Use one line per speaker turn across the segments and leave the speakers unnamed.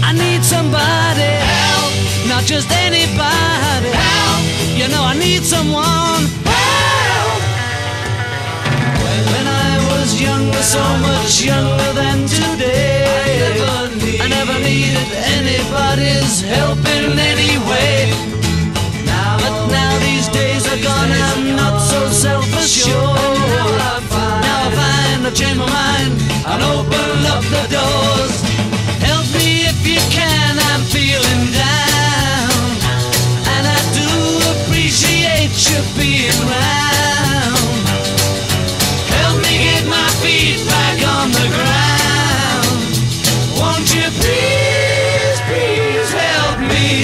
I need somebody help, not just anybody help. You know I need someone help. When I was younger, so much younger than today, I never needed anybody's help in any way. But now these days are gone, I'm not so self-assured. Now I find I've changed my mind and opened up the doors. Help me if you can, I'm feeling down, and I do appreciate you being round. Help me get my feet back on the ground. Won't you please, please help me?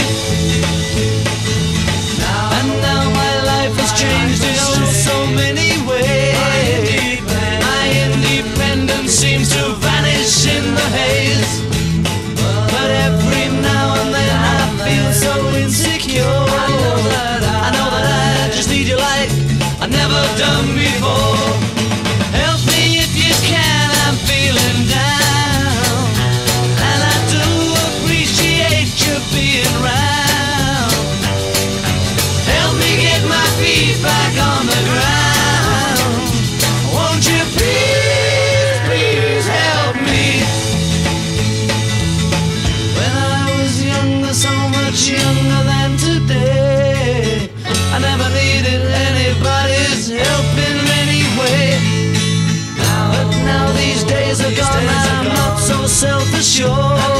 And now my life has changed in so many ways. My independence seems to vanish in the haze. But every now and then I feel so insecure. I know that I just need you like I've never done before. Help me if you can, I'm feeling down, and I do appreciate you being round. Help me get my feet back on the ground. Won't you please, please help me? When I was younger, so much younger than today, I never needed anybody's help in any way. But now these days are gone, I'm not so self-assured.